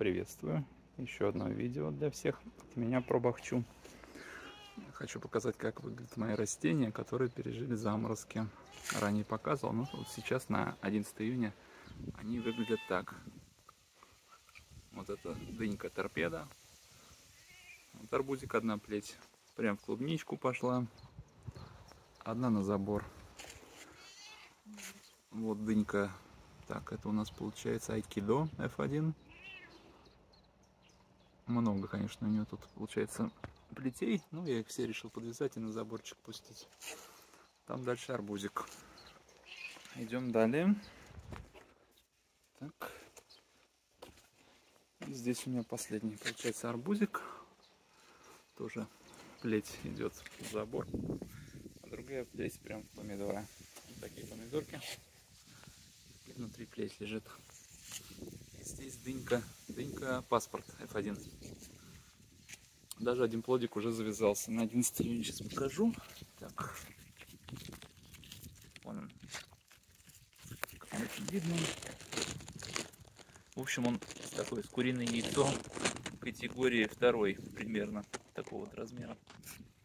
Приветствую. Еще одно видео для всех. От меня про бахчу. Хочу показать, как выглядят мои растения, которые пережили заморозки. Ранее показывал, но вот сейчас на 11 июня они выглядят так. Вот это дынька торпеда. Вот арбузик одна плеть. Прям в клубничку пошла. Одна на забор. Вот дынька. Так, это у нас получается айкидо F1. Много, конечно, у нее тут получается плетей. Ну, я их все решил подвязать и на заборчик пустить. Там дальше арбузик. Идем далее. Так. И здесь у меня последний, получается, арбузик. Тоже плеть идет в забор. А другая плеть прям в помидоры. Вот такие помидорки. И внутри плеть лежит. И здесь дынька. Дынька паспорт F1. Даже один плодик уже завязался. На 11 июня сейчас покажу. Так. Вон он. Очень видно. В общем, он такой с куриное яйцо категории 2 примерно. Такого вот размера.